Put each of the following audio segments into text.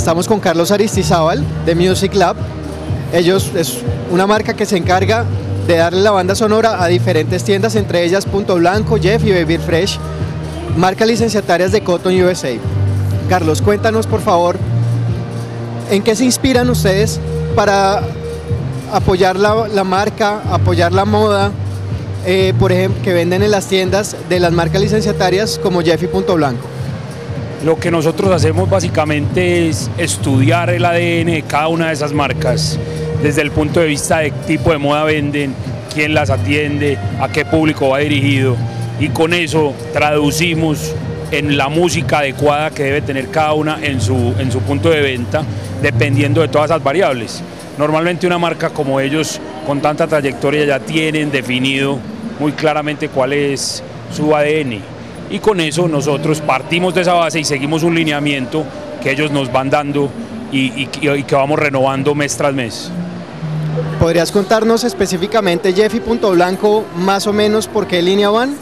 Estamos con Carlos Aristizábal de Music Lab. Ellos es una marca que se encarga de darle la banda sonora a diferentes tiendas, entre ellas Punto Blanco, Jeff y Baby Fresh, marcas licenciatarias de Cotton USA. Carlos, cuéntanos por favor, ¿en qué se inspiran ustedes para apoyar la marca, apoyar la moda, por ejemplo, que venden en las tiendas de las marcas licenciatarias como Jeff y Punto Blanco? Lo que nosotros hacemos básicamente es estudiar el ADN de cada una de esas marcas, desde el punto de vista de qué tipo de moda venden, quién las atiende, a qué público va dirigido, y con eso traducimos en la música adecuada que debe tener cada una en su punto de venta, dependiendo de todas esas variables. Normalmente una marca como ellos, con tanta trayectoria, ya tienen definido muy claramente cuál es su ADN. Y con eso nosotros partimos de esa base y seguimos un lineamiento que ellos nos van dando y que vamos renovando mes tras mes. ¿Podrías contarnos específicamente, Jeff y Punto Blanco, más o menos por qué línea van?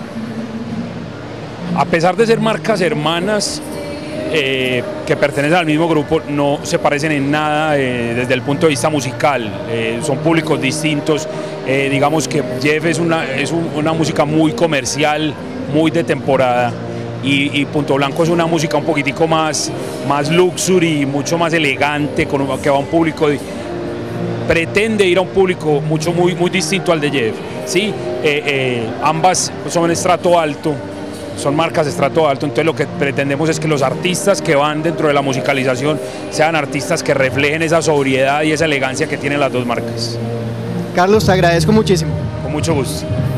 A pesar de ser marcas hermanas que pertenecen al mismo grupo, no se parecen en nada desde el punto de vista musical, son públicos distintos. Digamos que Jeff es una música muy comercial, muy de temporada, y Punto Blanco es una música un poquitico más luxury, mucho más elegante, que va a un público, pretende ir a un público muy distinto al de Jeff, ¿sí? Ambas son estrato alto, son marcas de estrato alto, entonces lo que pretendemos es que los artistas que van dentro de la musicalización sean artistas que reflejen esa sobriedad y esa elegancia que tienen las dos marcas. Carlos, te agradezco muchísimo. Con mucho gusto.